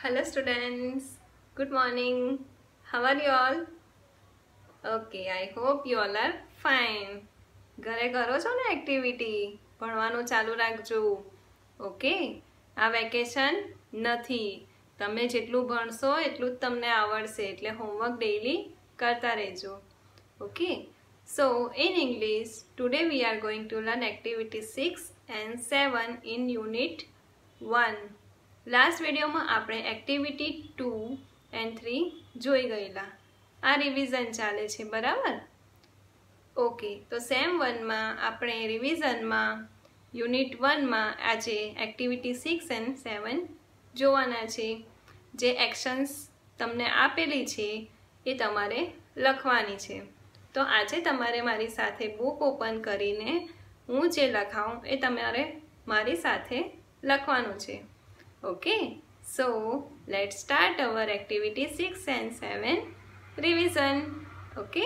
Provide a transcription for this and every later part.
Hello students, good morning. How are you all? Okay, I hope you all are fine. ઘરે કરો છો ને activity ભણવાનું ચાલુ રાખજો. ઓકે, આ વેકેશન નથી. તમે જેટલું ભણશો એટલું જ તમને આવડશે, એટલે હોમવર્ક ડેઈલી કરતા રહેજો. Okay, so in English today we are going to learn activity 6 and 7 in unit 1. લાસ્ટ વિડીયોમાં આપણે એક્ટિવિટી 2 and 3 જોઈ ગયેલા. આ રિવિઝન ચાલે છે, બરાબર? ઓકે, તો સેમ 1માં આપણે રિવિઝનમાં યુનિટ 1માં આજે એક્ટિવિટી 6 and 7 જોવાના છે. જે એક્શન્સ તમને આપેલી છે એ તમારે લખવાની છે. તો આજે તમારે મારી સાથે બુક ઓપન કરીને હું જે લખાઉં એ તમારે મારી સાથે લખવાનું છે. Okay, so let's start our activity 6 and 7 revision. Okay,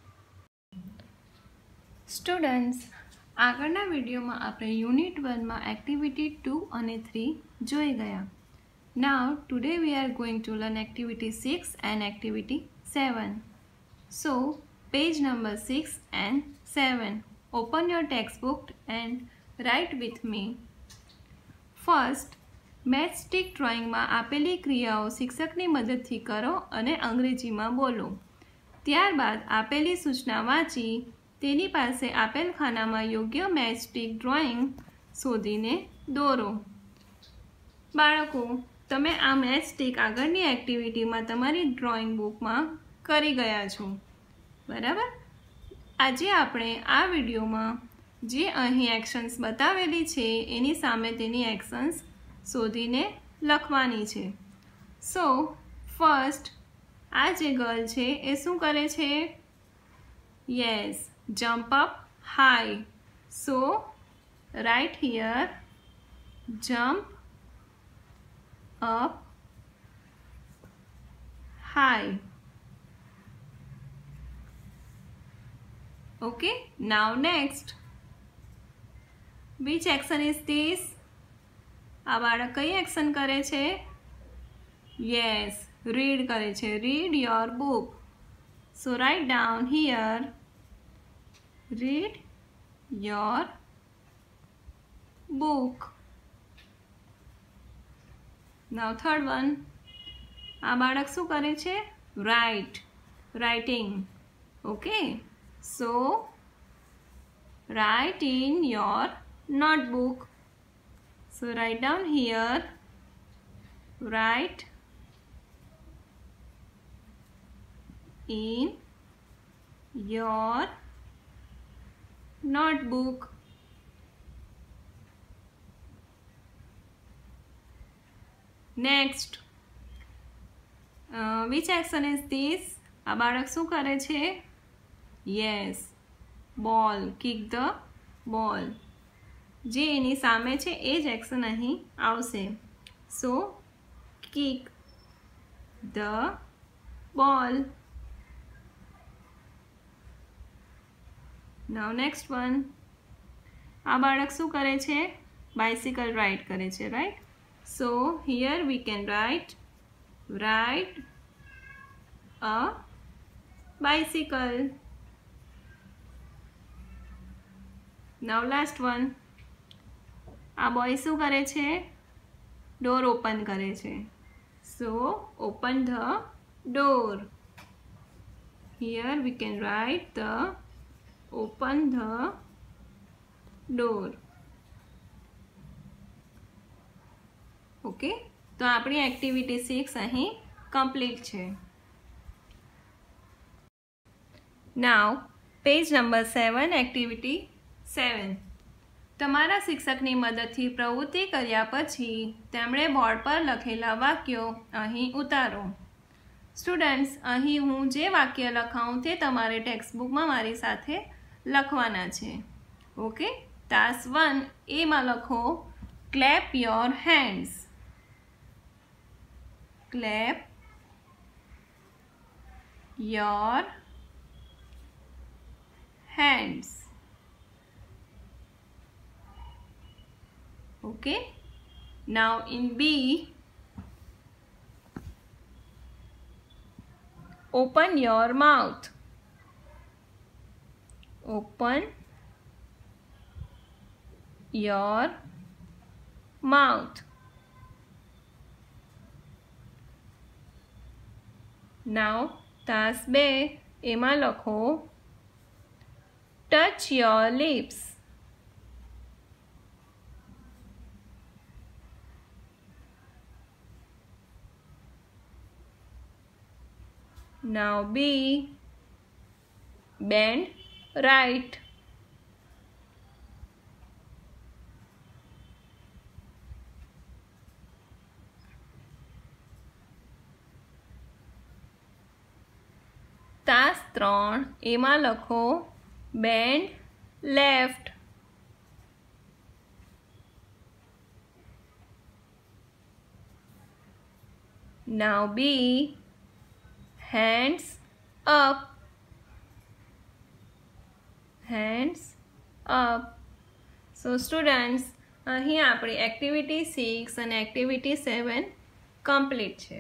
students, આગળના વિડીયોમાં આપણે યુનિટ 1માં એક્ટિવિટી 2 અને 3 જોઈ ગયા. Now today we are going to learn activity 6 and activity 7. So page number 6 and 7. Open your textbook and write with me. First, matchstick ડ્રોઈંગમાં આપેલી ક્રિયાઓ શિક્ષકની મદદથી કરો અને અંગ્રેજીમાં બોલો. ત્યારબાદ આપેલી સૂચના વાંચી તેની પાસે આપેલ ખાનામાં યોગ્ય મેથ સ્ટિક ડ્રોઈંગ શોધીને દોરો. બાળકો, તમે આ મેથ સ્ટિક આગળની એક્ટિવિટીમાં તમારી ડ્રોઈંગ બુકમાં કરી ગયા છો, બરાબર? આજે આપણે આ વિડીયોમાં જે અહીં એક્શન્સ બતાવેલી છે એની સામે તેની એક્શન્સ શોધીને લખવાની છે. સો ફર્સ્ટ, આ જે ગર્લ છે એ શું કરે છે? Yes, jump up high. So right here jump up high. Okay, now next. which action is this? આ બાળક કઈ એક્શન કરે છે? યસ, રીડ કરે છે. Read your book. So write down here read your book. Now third one. આ બાળક શું કરે છે? Writing. Okay, so write in your notebook. So write down here, write in your notebook. Next, which action is this? આ બાળક શું કરે છે? Yes, ball, kick the ball. જે એની સામે છે એ જ એક્શન અહીં આવશે. સો kick the ball. Now next one. આ બાળક શું કરે છે? બાઇસિકલ રાઇડ કરે છે, right? So here we can write a bicycle. Now last one. આ બોય શું કરે છે? ડોર ઓપન કરે છે. So open the door. Here we can write the open the door. Okay, તો આપણી એક્ટિવિટી 6 અહીં કમ્પ્લીટ છે. Now page number 7, activity 7. તમારા શિક્ષકની મદદથી પ્રવૃત્તિ કર્યા પછી તેમણે બોર્ડ પર લખેલા વાક્યો અહીં ઉતારો. સ્ટુડન્ટ્સ, અહીં હું જે વાક્ય લખાઉં તે તમારે ટેક્સ્ટબુકમાં મારી સાથે લખવાના છે. ઓકે, ટાસ્ક 1 એમાં લખો clap your hands. Clap your hands. Okay, now in B Open your mouth. Open your mouth. Now task 2 એમાં લખો touch your lips. Now B, bend right. તાસ 3 એમાં લખો bend left. Now B, hands up. Hands up. So students, અહીં આપણી activity 6 અને activity 7 complete છે.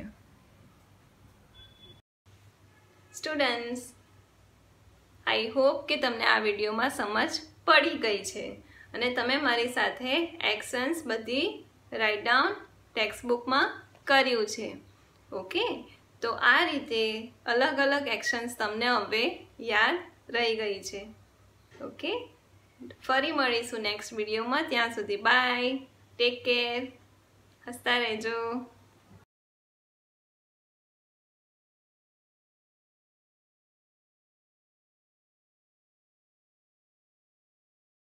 Students, I hope કે તમને આ વિડીયોમાં સમજ પડી ગઈ છે અને તમે મારી સાથે એક્શન્સ બધી રાઇટ ડાઉન ટેક્સ્ટ બુકમાં કર્યું છે. ઓકે, તો આ રીતે અલગ અલગ એક્શન્સ તમને હવે યાદ રહી ગઈ છે. ઓકે, ફરી મળીશું નેક્સ્ટ વિડીયોમાં. ત્યાં સુધી બાય, ટેક કેર, હસતા રહેજો.